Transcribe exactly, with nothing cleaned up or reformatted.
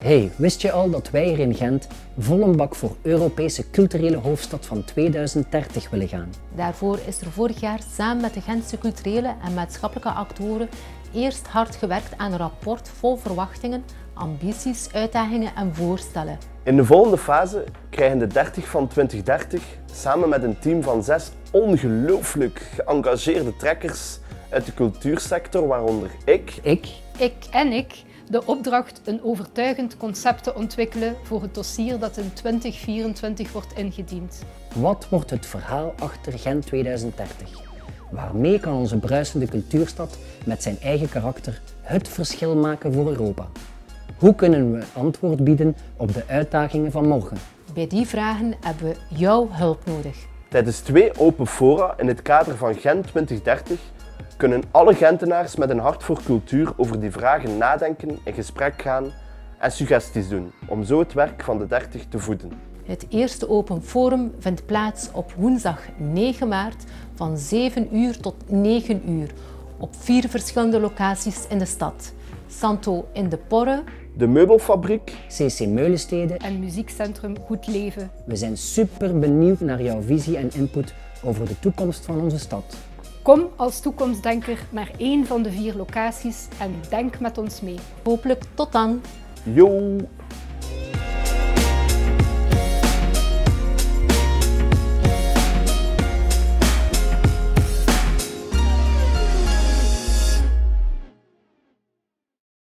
Hey, wist je al dat wij hier in Gent vol een bak voor Europese culturele hoofdstad van tweeduizend dertig willen gaan? Daarvoor is er vorig jaar samen met de Gentse culturele en maatschappelijke actoren eerst hard gewerkt aan een rapport vol verwachtingen, ambities, uitdagingen en voorstellen. In de volgende fase krijgen de dertig van twintig dertig samen met een team van zes ongelooflijk geëngageerde trekkers uit de cultuursector, waaronder ik, Ik, Ik en ik de opdracht een overtuigend concept te ontwikkelen voor het dossier dat in twintig vierentwintig wordt ingediend. wat wordt het verhaal achter Gent tweeduizend dertig? Waarmee kan onze bruisende cultuurstad met zijn eigen karakter het verschil maken voor Europa? Hoe kunnen we antwoord bieden op de uitdagingen van morgen? Bij die vragen hebben we jouw hulp nodig. Tijdens twee open fora in het kader van Gent twintig dertig kunnen alle Gentenaars met een hart voor cultuur over die vragen nadenken, in gesprek gaan en suggesties doen, om zo het werk van de dertig te voeden. Het eerste open forum vindt plaats op woensdag negen maart van zeven uur tot negen uur op vier verschillende locaties in de stad. Santo in de Porre, De Meubelfabriek, C C Meulenstede, En muziekcentrum Goed Leven. we zijn super benieuwd naar jouw visie en input over de toekomst van onze stad. Kom als toekomstdenker naar één van de vier locaties en denk met ons mee. hopelijk tot dan! yo!